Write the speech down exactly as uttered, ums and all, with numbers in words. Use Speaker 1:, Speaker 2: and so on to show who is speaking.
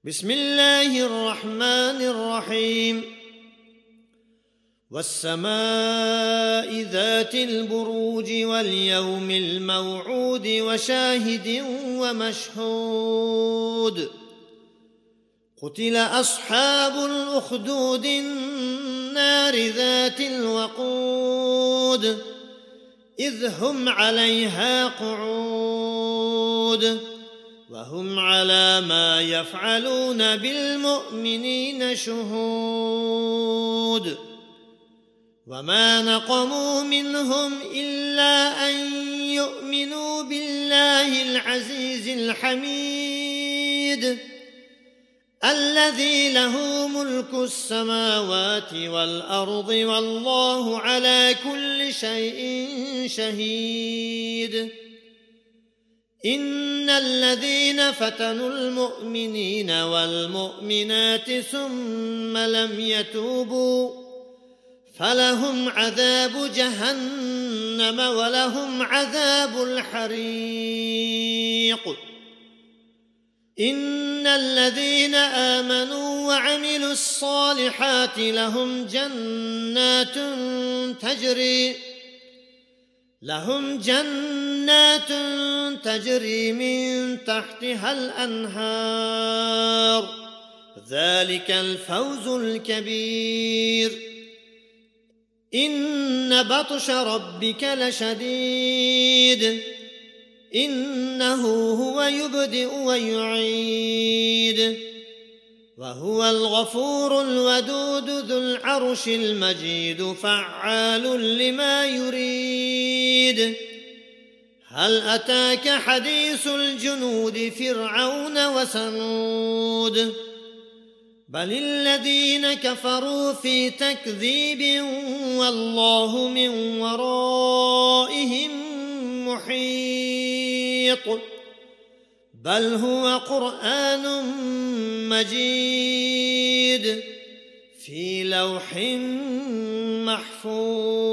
Speaker 1: بسم الله الرحمن الرحيم والسماء ذات البروج واليوم الموعود وشاهد ومشهود قتل أصحاب الأخدود النار ذات الوقود إذ هم عليها قعود وهم على ما يفعلون بالمؤمنين شهود وما نقموا منهم إلا أن يؤمنوا بالله العزيز الحميد الذي له ملك السماوات والأرض والله على كل شيء شهيد إن الذين فتنوا المؤمنين والمؤمنات ثم لم يتوبوا فلهم عذاب جهنم ولهم عذاب الحريق إن الذين آمنوا وعملوا الصالحات لهم جنات تجري لهم جنات تجري من تحتها الأنهار ذلك الفوز الكبير إن بطش ربك لشديد إنه هو يبدئ ويعيد وهو الغفور الودود ذو العرش المجيد فعال لما يريد هل أتاك حديث الجنود فرعون وثمود بل الذين كفروا في تكذيب والله من ورائهم محيط بل هو قرآن مجيد في لوح محفوظ.